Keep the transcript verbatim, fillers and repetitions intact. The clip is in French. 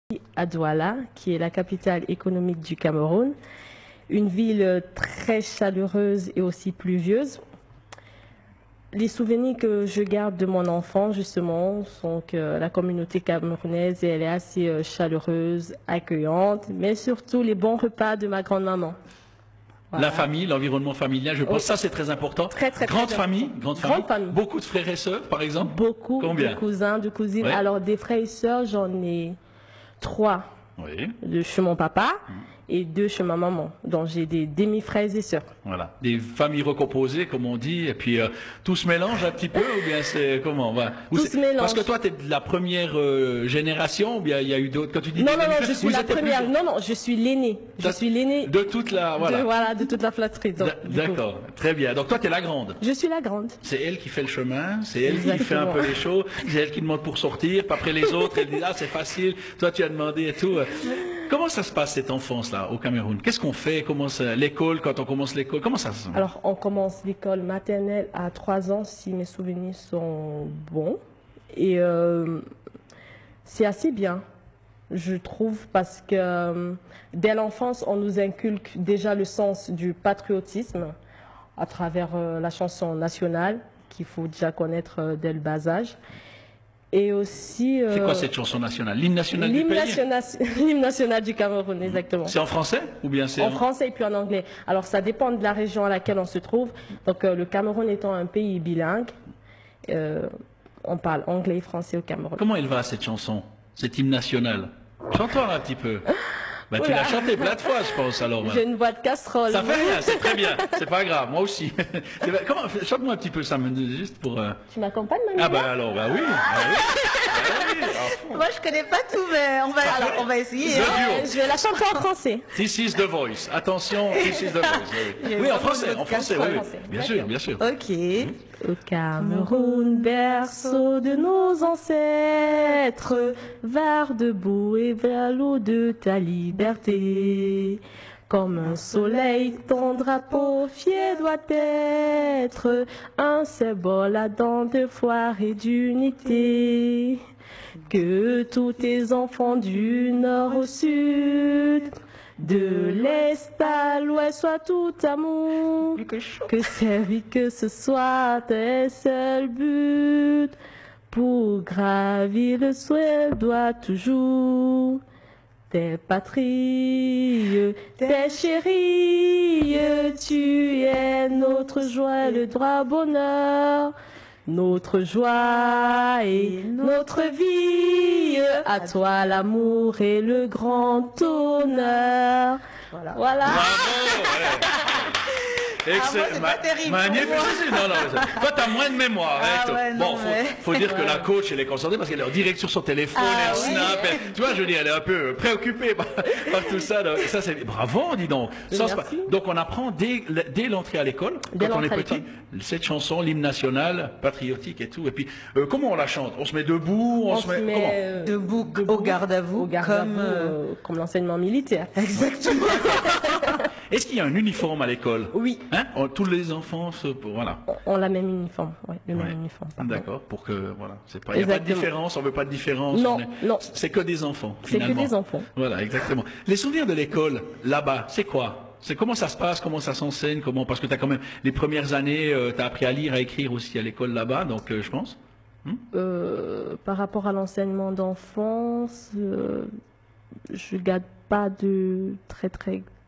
à Douala, qui est la capitale économique du Cameroun, une ville très chaleureuse et aussi pluvieuse. Les souvenirs que je garde de mon enfant, justement, sont que la communauté camerounaise, elle est assez chaleureuse, accueillante, mais surtout les bons repas de ma grand-maman. Voilà. La famille, l'environnement familial, je pense, oui. Ça c'est très important. Très, très, grande très famille, important. grande famille. Grande famille. Beaucoup de frères et sœurs, par exemple. Beaucoup Combien? de cousins, de cousines. Oui. Alors des frères et sœurs, j'en ai trois. Oui. De chez mon papa. Mmh. Et deux chez ma maman. Donc j'ai des demi-frères et sœurs. Voilà, des familles recomposées, comme on dit, et puis euh, tout se mélange un petit peu, ou bien c'est comment voilà. Tout se mélange. Parce que toi, tu es de la première euh, génération, ou bien il y a eu d'autres, quand tu dis... Non, non, non, je suis la première, plus... non, non, je suis l'aînée. Je suis l'aînée... De toute la... Voilà, de, voilà, de toute la flatterie. D'accord, très bien. Donc toi, tu es la grande. Je suis la grande. C'est elle qui fait le chemin, c'est elle Exactement. Qui fait un peu les choses, c'est elle qui demande pour sortir, puis après les autres, elle dit, ah, c'est facile, toi, tu as demandé et tout. Comment ça se passe, cette enfance-là, au Cameroun? Qu'est-ce qu'on fait? Comment l'école, quand on commence l'école? Comment ça se passe? Alors, on commence l'école maternelle à trois ans, si mes souvenirs sont bons. Et euh, c'est assez bien, je trouve, parce que euh, dès l'enfance, on nous inculque déjà le sens du patriotisme à travers euh, la chanson nationale, qu'il faut déjà connaître euh, dès le bas âge. Et aussi... Euh, c'est quoi cette chanson nationale? L'hymne national du pays? L'hymne national du Cameroun, exactement. C'est en français ou bien c'est en... en français et puis en anglais. Alors ça dépend de la région à laquelle on se trouve. Donc euh, le Cameroun étant un pays bilingue, euh, on parle anglais et français au Cameroun. Comment elle va cette chanson, cet hymne national? Chante-toi un petit peu. Bah, tu l'as chanté plein de fois, je pense, alors. J'ai une boîte casserole. Ça fait rien, c'est très bien. C'est pas grave, moi aussi. Comment, chante-moi un petit peu ça, juste pour... Euh... Tu m'accompagnes, Mamie? Ah bah alors, bah oui. Bah oui. Bah oui. Moi, je connais pas tout, mais on va, alors, on va essayer. Hein. Je vais la chanter en français. This is the voice. Attention, this is the voice. Oui, oui en français, en français, oui, oui. Bien sûr, bien sûr. Ok. Au Cameroun, berceau de nos ancêtres, var debout et vers l'eau de ta liberté. Comme un soleil, ton drapeau fier doit être un symbole à dents de foire et d'unité. Que tous tes enfants du nord au sud, de l'est à l'ouest, soient tout amour, que servir que ce soit tes seuls buts. Pour gravir le ciel doit toujours tes patries, tes chéris, tu es notre joie, le droit bonheur, notre joie et notre vie, à toi l'amour et le grand honneur. Voilà. Voilà. Bravo, ouais. Excellent. Ah, moi, terrible. Magnifique. Non, non, toi, t'as moins de mémoire. Ah, hein, ouais, bon, non, faut, mais... faut dire que la coach, elle est concentrée parce qu'elle est en direct sur son téléphone, ah, elle oui. snap. Elle, tu vois, je dis, elle est un peu préoccupée par, par tout ça. Donc, ça c'est bravo, dis donc. Ça, donc, on apprend dès, dès l'entrée à l'école, quand on est petit, cette chanson, l'hymne national, patriotique et tout. Et puis, euh, comment on la chante? On se met debout, on, on se met, met comment euh, debout, debout, au garde à vous, garde comme, à vous, euh, comme l'enseignement militaire. Exactement. Est-ce qu'il y a un uniforme à l'école? Oui. Hein? On, tous les enfants, se, voilà. On, on a le même uniforme, ouais, le ouais. même uniforme. D'accord, pour que voilà, c'est pas, il n'y a pas de différence, on veut pas de différence. Non, est, non. C'est que des enfants. C'est que des enfants. Voilà, exactement. Les souvenirs de l'école là-bas, c'est quoi? C'est comment ça se passe, comment ça s'enseigne, comment? Parce que tu as quand même les premières années, euh, tu as appris à lire, à écrire aussi à l'école là-bas, donc euh, je pense. Hmm? Euh, par rapport à l'enseignement d'enfance, euh, je garde pas de très très